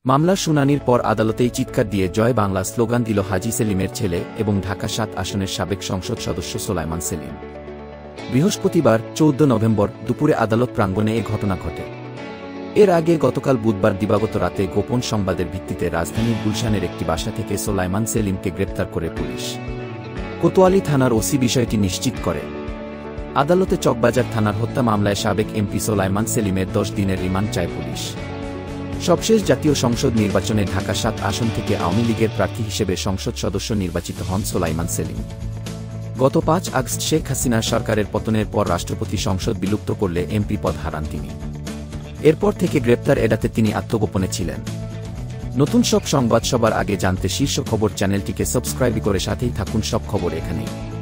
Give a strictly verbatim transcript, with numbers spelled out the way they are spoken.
মামলার শুনানির পর আদালতেই চিৎকার দিয়ে জয় বাংলা স্লোগান দিল হাজী সেলিমের ছেলে এবং ঢাকা সাত আসনের সাবেক সংসদ সদস্য সোলায়মান সেলিম। বৃহস্পতিবার চৌদ্দ নভেম্বর দুপুরে আদালত প্রাঙ্গণে এ ঘটনা ঘটে। এর আগে গতকাল বুধবার দিবাগত রাতে গোপন সংবাদের ভিত্তিতে রাজধানীর গুলশানের একটি বাসা থেকে সোলায়মান সেলিমকে গ্রেপ্তার করে পুলিশ। কোতোয়ালি থানার ওসি বিষয়টি নিশ্চিত করে। আদালতে চকবাজার থানার হত্যা মামলায় সাবেক এমপি সোলায়মান সেলিমের দশ দিনের রিমান্ড চায় পুলিশ। সবশেষ জাতীয় সংসদ নির্বাচনে ঢাকা সাত আসন থেকে আওয়ামী লীগের প্রার্থী হিসেবে সংসদ সদস্য নির্বাচিত হন সোলায়মান সেলিম। গত পাঁচ আগস্ট শেখ হাসিনার সরকারের পতনের পর রাষ্ট্রপতি সংসদ বিলুপ্ত করলে এমপি পদ হারান তিনি। এরপর থেকে গ্রেপ্তার এড়াতে তিনি আত্মগোপনে ছিলেন। নতুন সব সংবাদ সবার আগে জানতে শীর্ষ খবর চ্যানেলটিকে সাবস্ক্রাইব করে সাথেই থাকুন। সব খবর এখানেই।